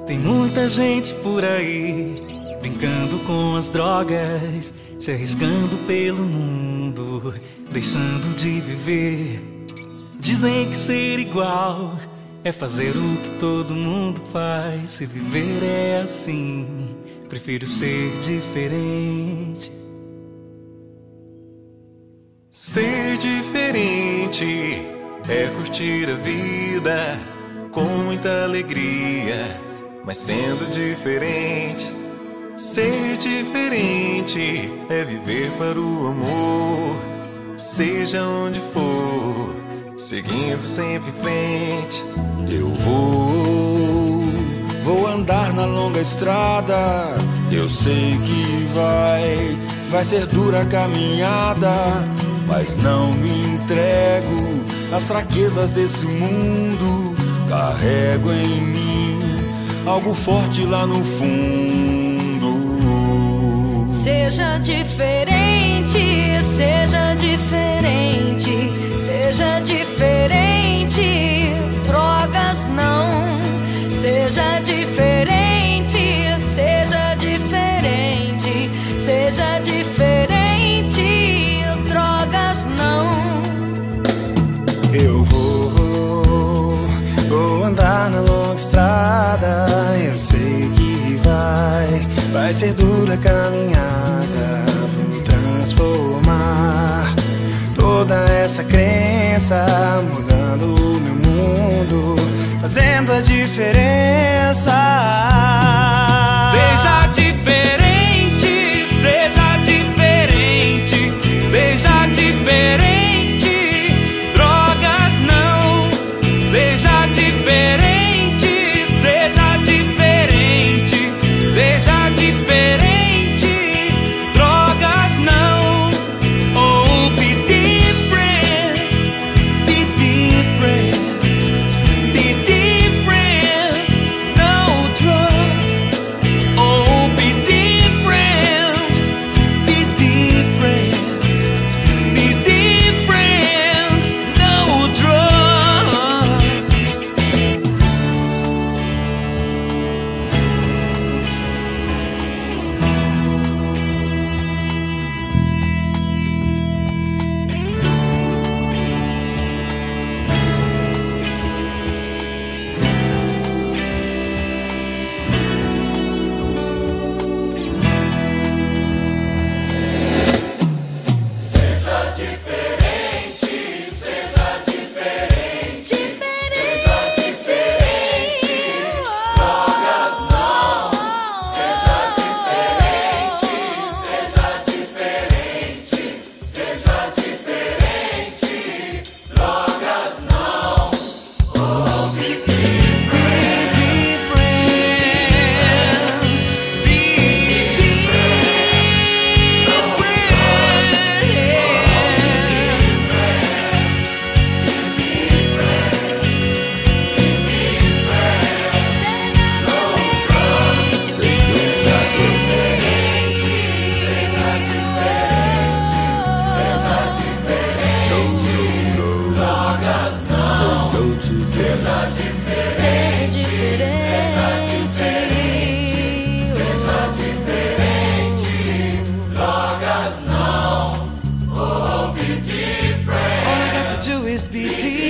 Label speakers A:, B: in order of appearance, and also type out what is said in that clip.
A: Tem muita gente por aí brincando com as drogas, se arriscando pelo mundo, deixando de viver. Dizem que ser igual é fazer o que todo mundo faz. Se viver é assim, prefiro ser diferente.
B: Ser diferente é curtir a vida com muita alegria, mas sendo diferente. Ser diferente é viver para o amor, seja onde for, seguindo sempre em frente.
C: Eu vou andar na longa estrada. Eu sei que vai ser dura a caminhada, mas não me entrego às fraquezas desse mundo. Carrego em mim algo forte lá no fundo.
D: Seja diferente, seja diferente, seja diferente. Drogas não. Seja diferente, seja diferente, seja diferente. Drogas não.
E: Eu vou andar na longa estrada. Eu sei que vai ser dura a caminhada. Vou transformar toda essa crença, mudando o meu mundo, fazendo a diferença.
A: Seja diferente, seja diferente, seja diferente. Drogas não. Seja diferente, seja diferente, seja diferente. Drogas não. Oh, be different, be different, be different. No drugs. Oh, be different, be different, be different. No drugs. All I got to do is be different.